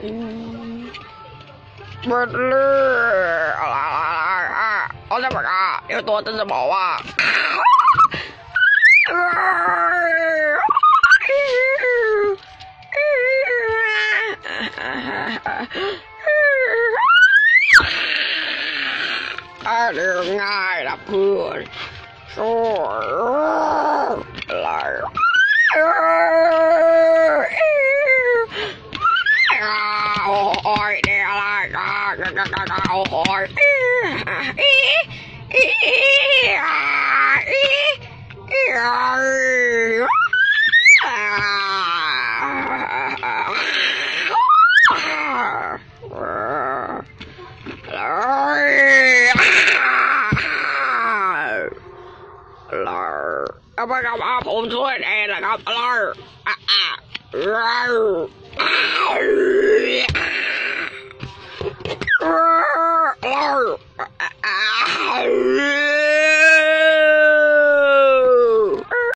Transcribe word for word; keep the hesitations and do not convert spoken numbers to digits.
เบิดเลยอะไรเอาจะบอกอ่ะเดี๋ยวตัวจะบอกว่าเรื่องง่ายละเพื่อนโซ่อะไรโอ้ยเดี๋ยวอะไรกันกันกันกันโอ้ยอีอีอีอีเอาไปกับอาผมช่วยเองนะครับอะไรอ่ะอ่ะเรา